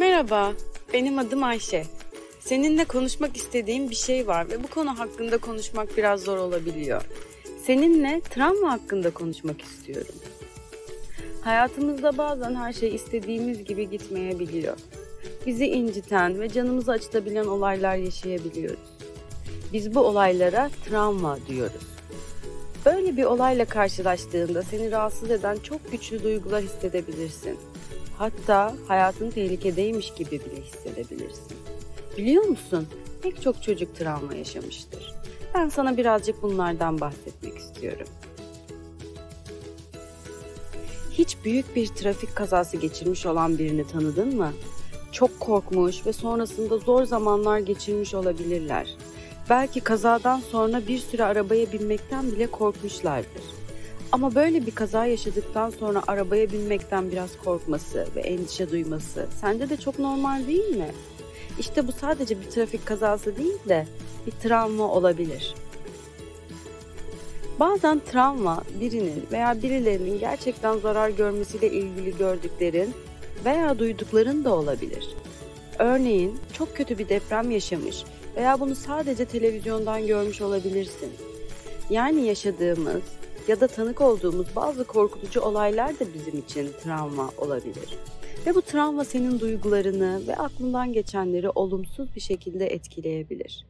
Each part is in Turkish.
Merhaba, benim adım Ayşe. Seninle konuşmak istediğim bir şey var ve bu konu hakkında konuşmak biraz zor olabiliyor. Seninle travma hakkında konuşmak istiyorum. Hayatımızda bazen her şey istediğimiz gibi gitmeyebiliyor. Bizi inciten ve canımızı acıtabilen olaylar yaşayabiliyoruz. Biz bu olaylara travma diyoruz. Böyle bir olayla karşılaştığında seni rahatsız eden çok güçlü duygular hissedebilirsin. Hatta hayatın tehlikedeymiş gibi bile hissedebilirsin. Biliyor musun? Pek çok çocuk travma yaşamıştır. Ben sana birazcık bunlardan bahsetmek istiyorum. Hiç büyük bir trafik kazası geçirmiş olan birini tanıdın mı? Çok korkmuş ve sonrasında zor zamanlar geçirmiş olabilirler. Belki kazadan sonra bir süre arabaya binmekten bile korkmuşlardır. Ama böyle bir kaza yaşadıktan sonra arabaya binmekten biraz korkması ve endişe duyması sence de çok normal değil mi? İşte bu sadece bir trafik kazası değil de bir travma olabilir. Bazen travma birinin veya birilerinin gerçekten zarar görmesiyle ilgili gördüklerin veya duydukların da olabilir. Örneğin çok kötü bir deprem yaşamış veya bunu sadece televizyondan görmüş olabilirsin. Yani yaşadığımız ya da tanık olduğumuz bazı korkutucu olaylar da bizim için travma olabilir. Ve bu travma senin duygularını ve aklından geçenleri olumsuz bir şekilde etkileyebilir.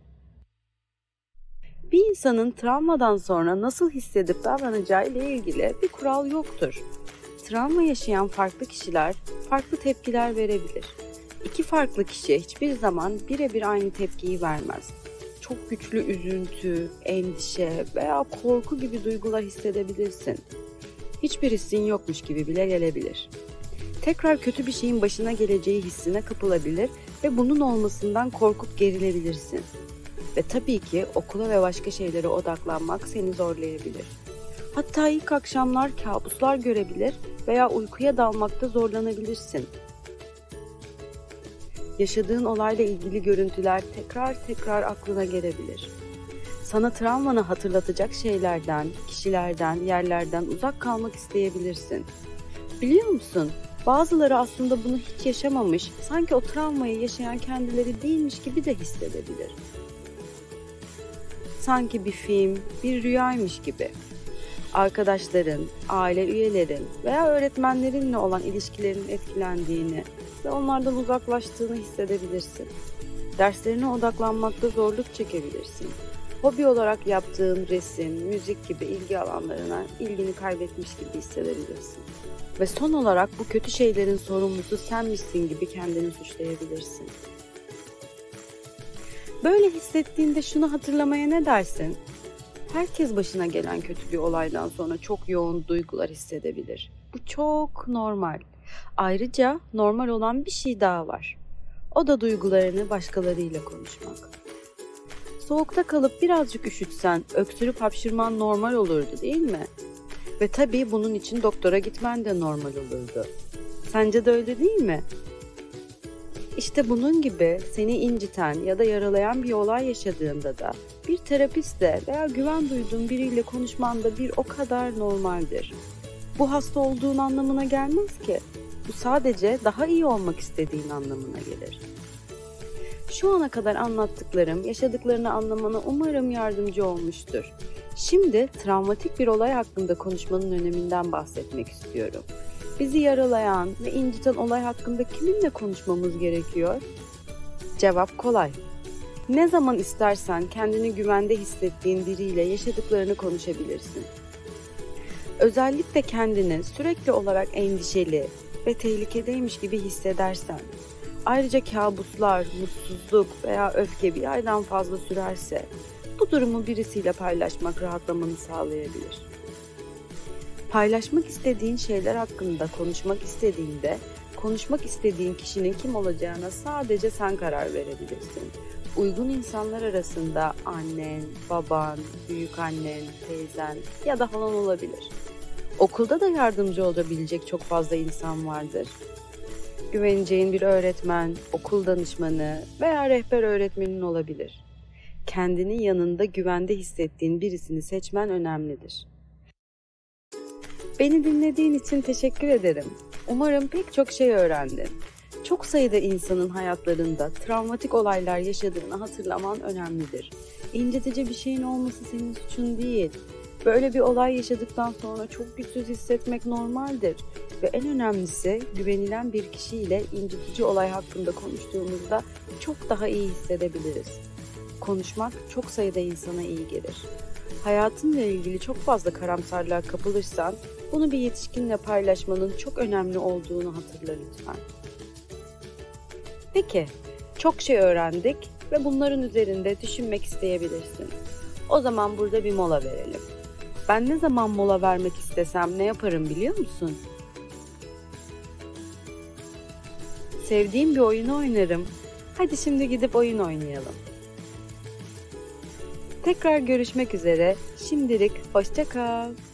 Bir insanın travmadan sonra nasıl hissedip davranacağı ile ilgili bir kural yoktur. Travma yaşayan farklı kişiler farklı tepkiler verebilir. İki farklı kişi hiçbir zaman birebir aynı tepkiyi vermez. Çok güçlü üzüntü, endişe veya korku gibi duygular hissedebilirsin. Hiçbir hissin yokmuş gibi bile gelebilir. Tekrar kötü bir şeyin başına geleceği hissine kapılabilir ve bunun olmasından korkup gerilebilirsin. Ve tabii ki okula ve başka şeylere odaklanmak seni zorlayabilir. Hatta ilk akşamlar kabuslar görebilir veya uykuya dalmakta zorlanabilirsin. Yaşadığın olayla ilgili görüntüler tekrar aklına gelebilir. Sana travmanı hatırlatacak şeylerden, kişilerden, yerlerden uzak kalmak isteyebilirsin. Biliyor musun? Bazıları aslında bunu hiç yaşamamış, sanki o travmayı yaşayan kendileri değilmiş gibi de hissedebilir. Sanki bir film, bir rüyaymış gibi. Arkadaşların, aile üyelerin veya öğretmenlerinle olan ilişkilerin etkilendiğini ve onlardan uzaklaştığını hissedebilirsin. Derslerine odaklanmakta zorluk çekebilirsin. Hobi olarak yaptığın resim, müzik gibi ilgi alanlarına ilgini kaybetmiş gibi hissedebilirsin. Ve son olarak bu kötü şeylerin sorumlusu senmişsin gibi kendini suçlayabilirsin. Böyle hissettiğinde şunu hatırlamaya ne dersin? Herkes başına gelen kötü bir olaydan sonra çok yoğun duygular hissedebilir. Bu çok normal. Ayrıca normal olan bir şey daha var. O da duygularını başkalarıyla konuşmak. Soğukta kalıp birazcık üşütsen, öksürüp hapşırman normal olurdu değil mi? Ve tabii bunun için doktora gitmen de normal olurdu. Sence de öyle değil mi? İşte bunun gibi seni inciten ya da yaralayan bir olay yaşadığında da bir terapistle veya güven duyduğun biriyle konuşman da bir o kadar normaldir. Bu hasta olduğun anlamına gelmez ki. Bu sadece daha iyi olmak istediğin anlamına gelir. Şu ana kadar anlattıklarım yaşadıklarını anlamana umarım yardımcı olmuştur. Şimdi travmatik bir olay hakkında konuşmanın öneminden bahsetmek istiyorum. Bizi yaralayan ve inciten olay hakkında kiminle konuşmamız gerekiyor? Cevap kolay. Ne zaman istersen kendini güvende hissettiğin biriyle yaşadıklarını konuşabilirsin. Özellikle kendini sürekli olarak endişeli ve tehlikedeymiş gibi hissedersen, ayrıca kabuslar, mutsuzluk veya öfke bir aydan fazla sürerse, bu durumu birisiyle paylaşmak rahatlamanı sağlayabilir. Paylaşmak istediğin şeyler hakkında konuşmak istediğinde, konuşmak istediğin kişinin kim olacağına sadece sen karar verebilirsin. Uygun insanlar arasında annen, baban, büyükannen, teyzen ya da halan olabilir. Okulda da yardımcı olabilecek çok fazla insan vardır. Güveneceğin bir öğretmen, okul danışmanı veya rehber öğretmenin olabilir. Kendini yanında güvende hissettiğin birisini seçmen önemlidir. Beni dinlediğin için teşekkür ederim. Umarım pek çok şey öğrendin. Çok sayıda insanın hayatlarında travmatik olaylar yaşadığını hatırlaman önemlidir. İncitici bir şeyin olması senin suçun değil. Böyle bir olay yaşadıktan sonra çok güçsüz hissetmek normaldir. Ve en önemlisi, güvenilen bir kişiyle incitici olay hakkında konuştuğumuzda çok daha iyi hissedebiliriz. Konuşmak çok sayıda insana iyi gelir. Hayatınla ilgili çok fazla karamsarlığa kapılırsan, bunu bir yetişkinle paylaşmanın çok önemli olduğunu hatırla lütfen. Peki, çok şey öğrendik ve bunların üzerinde düşünmek isteyebilirsin. O zaman burada bir mola verelim. Ben ne zaman mola vermek istesem ne yaparım biliyor musun? Sevdiğim bir oyunu oynarım. Hadi şimdi gidip oyun oynayalım. Tekrar görüşmek üzere. Şimdilik hoşça kal.